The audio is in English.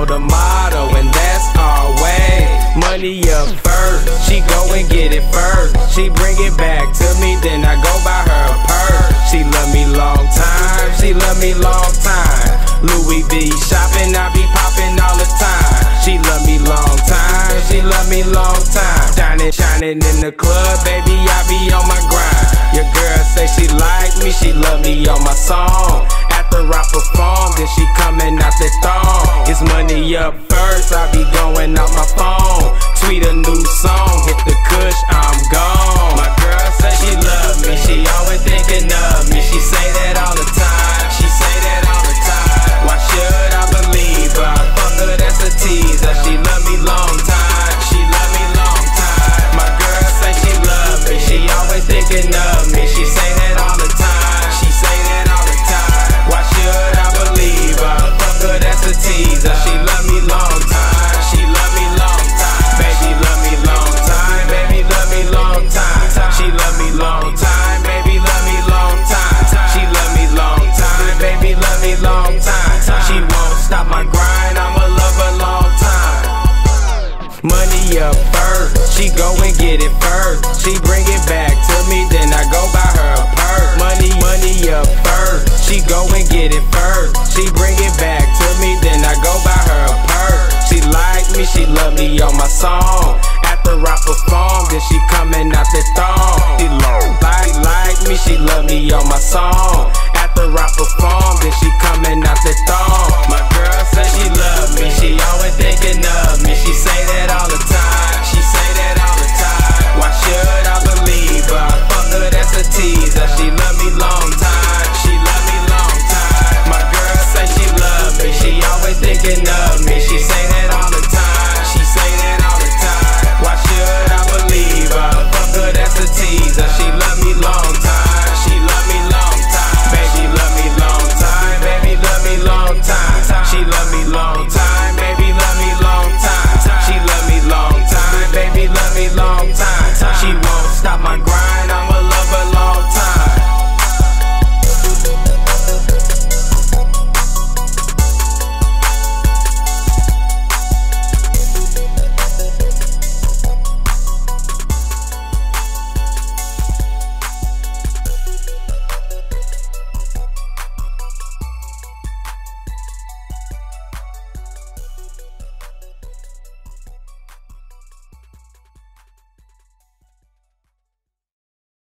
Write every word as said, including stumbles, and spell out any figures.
the motto, and that's always money up first. She go and get it first. She bring it back to me, then I go buy her a purse. She love me long time, she love me long time. Louis V shopping, I be popping all the time. She love me long time, she love me long time. Shining, shining in the club, baby, I be on my grind. Your girl say she like me, she love me on my song. After I perform, then she coming out the thong. It's money up first, I be going out my phone. Tweet a new song, hit the kush, I'm gone. My girl say she love me, she always thinking of me. She say that all the time.